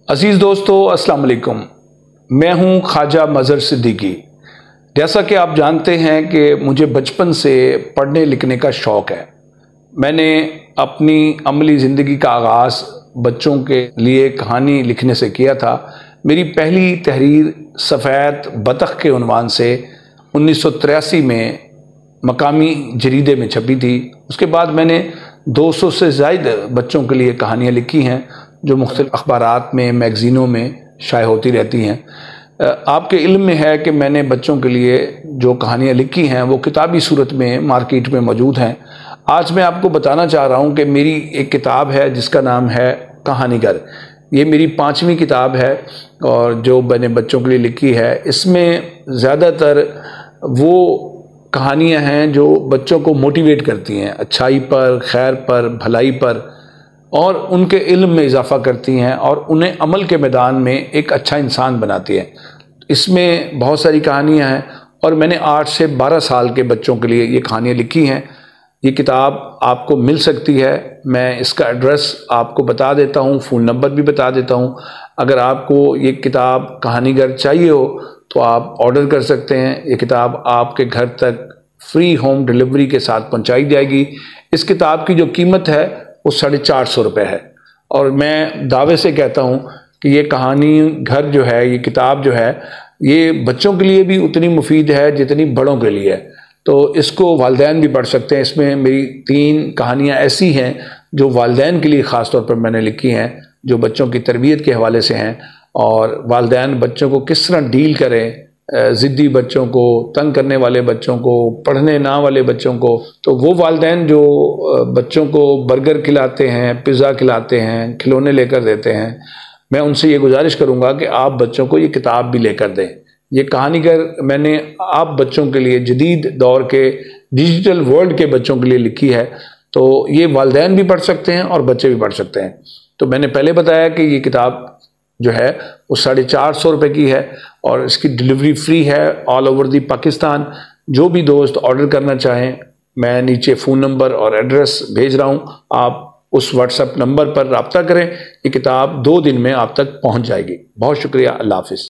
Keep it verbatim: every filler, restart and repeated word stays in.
अजीज़ दोस्तों, अस्सलाम वालेकुम। मैं हूं ख्वाजा मज़हर सिद्दीकी। जैसा कि आप जानते हैं कि मुझे बचपन से पढ़ने लिखने का शौक़ है। मैंने अपनी अमली ज़िंदगी का आगाज़ बच्चों के लिए कहानी लिखने से किया था। मेरी पहली तहरीर सफ़ेद बतख के उन्वान से उन्नीस सौ तिरासी में मकामी जरीदे में छपी थी। उसके बाद मैंने दो सौ से ज़ायद बच्चों के लिए कहानियाँ लिखी हैं जो मुख्तलिफ़ अखबारात में, मैगज़ीनों में शाया होती रहती हैं। आपके इल्म में है कि मैंने बच्चों के लिए जो कहानियाँ लिखी हैं वो किताबी सूरत में मार्केट में मौजूद हैं। आज मैं आपको बताना चाह रहा हूँ कि मेरी एक किताब है जिसका नाम है कहानीगर। ये मेरी पाँचवीं किताब है और जो मैंने बच्चों के लिए लिखी है। इसमें ज़्यादातर वो कहानियाँ हैं जो बच्चों को मोटिवेट करती हैं, अच्छाई पर, खैर पर, भलाई पर, और उनके इल्म में इजाफ़ा करती हैं और उन्हें अमल के मैदान में एक अच्छा इंसान बनाती हैं। इसमें बहुत सारी कहानियाँ हैं और मैंने आठ से बारह साल के बच्चों के लिए ये कहानियाँ लिखी हैं। ये किताब आपको मिल सकती है। मैं इसका एड्रेस आपको बता देता हूँ, फ़ोन नंबर भी बता देता हूँ। अगर आपको ये किताब कहानीगर चाहिए हो तो आप ऑर्डर कर सकते हैं। ये किताब आपके घर तक फ्री होम डिलीवरी के साथ पहुँचाई जाएगी। इस किताब की जो कीमत है वो साढ़े चार सौ रुपये है और मैं दावे से कहता हूँ कि ये कहानी घर जो है, ये किताब जो है, ये बच्चों के लिए भी उतनी मुफीद है जितनी बड़ों के लिए है। तो इसको वालिदैन भी पढ़ सकते हैं। इसमें मेरी तीन कहानियाँ ऐसी हैं जो वालिदैन के लिए ख़ास तौर पर मैंने लिखी हैं, जो बच्चों की तरबियत के हवाले से हैं और वालिदैन बच्चों को किस तरह डील करें, ज़िद्दी बच्चों को, तंग करने वाले बच्चों को, पढ़ने ना वाले बच्चों को। तो वो वालिदैन जो बच्चों को बर्गर खिलाते हैं, पिज़्ज़ा खिलाते हैं, खिलौने लेकर देते हैं, मैं उनसे ये गुजारिश करूँगा कि आप बच्चों को ये किताब भी लेकर दें। ये कहानीगर मैंने आप बच्चों के लिए, जदीद दौर के डिजिटल वर्ल्ड के बच्चों के लिए लिखी है। तो ये वालिदैन भी पढ़ सकते हैं और बच्चे भी पढ़ सकते हैं। तो मैंने पहले बताया कि ये किताब जो है वो साढ़े चार सौ रुपये की है और इसकी डिलीवरी फ्री है ऑल ओवर दी पाकिस्तान। जो भी दोस्त ऑर्डर करना चाहें, मैं नीचे फ़ोन नंबर और एड्रेस भेज रहा हूँ, आप उस व्हाट्सएप नंबर पर रब्ता करें। ये किताब दो दिन में आप तक पहुँच जाएगी। बहुत शुक्रिया। अल्लाह हाफ़िज़।